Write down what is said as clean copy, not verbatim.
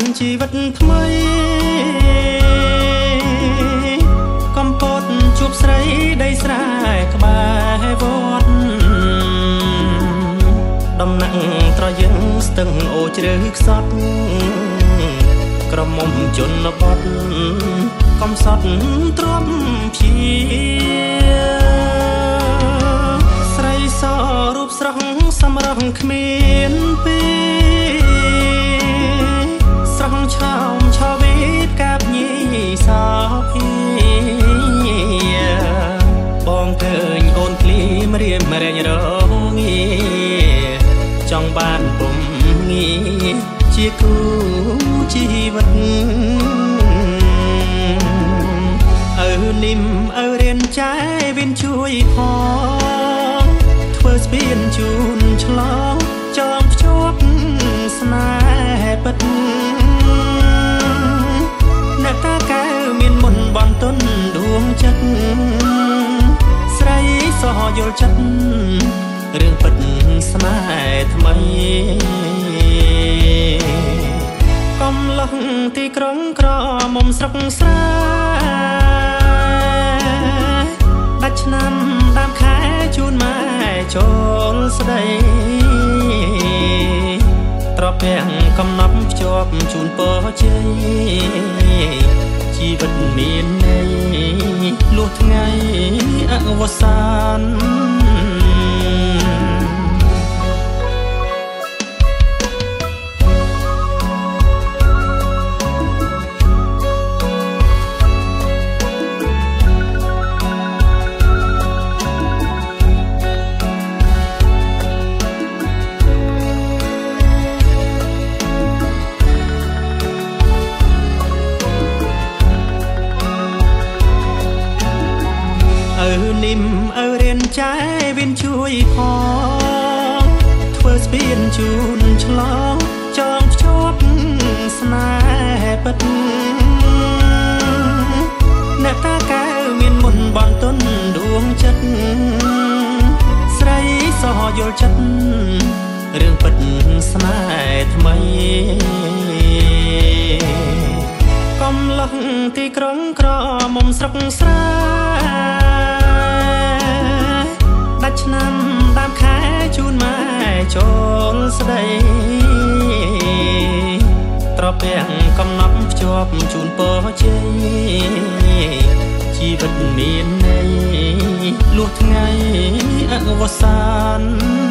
ជីវិតថ្មីកំពតជួបស្រីដីស្រែក្បែរវត្តដំណាក់ត្រយើងស្ទឹងអូជ្រៅខ្សត់ក្រមុំជនបទកំសត់ទ្រាំភៀស្រីសរូបស្រស់សម្រស់គ្មានពេលស្រស់ឆោមឆោវិតកាបញីសោភាបងឃើញអូនភ្លីមរៀមរែងរងាចង់បានពុំងាជាគូជីវិតអើនិមអើរៀនចែវិនជួយផងធ្វើស្ពានជូនឆ្លងចងភ្ជាប់ស្នេហ៍ពិតអ្នកតាកែវមានមុនបនទុនដួងចិត្តស្រីសោះយល់ចិត្តរឿងពិតស្នេហ៍ថ្មីកំឡុងទីក្រុងក្រមុំស្រុកស្រែដាច់ឆ្នាំដើមខែជូនម៉ែចូលស្ដីត្រពាំងកំណប់ភ្ជាប់ជូនពរជ័យជីវិតមានន័យលុះថ្ងៃអវសាននិមអើរៀនចែវិនជួយផងធ្វើស្ពានជូនឆ្លងចងភ្ជាប់ស្នេហ៍ពិតអ្នកតាកែវមានមុនបនទុនដួងចិត្តស្រីសោះយល់ចិត្តរឿងពិតស្នេហ៍ថ្មីកំឡុងទីក្រុងក្រមុំស្រុកស្រែដាច់ឆ្នាំដើមខែជូនម៉ែចូលស្ដីត្រពាំងកំណប់ភ្ជាប់ជូនពរជ័យជីវិតមានន័យលុះថ្ងៃអវសាន